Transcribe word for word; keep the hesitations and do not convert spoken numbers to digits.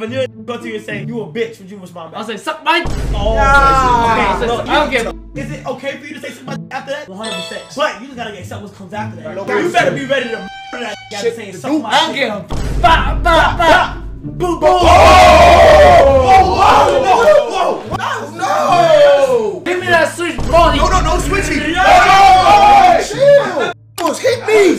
a new go to you and say you a bitch, would you respond back? I'll say suck my. Oh, Yeah. okay. So I don't give a. Is it okay for you to say something after that? one hundred percent. But you just gotta accept what comes after that. No, you better be ready to murder that guy shit, saying the something. I don't give a. Bop, bop, bop. Boom, boom. Oh!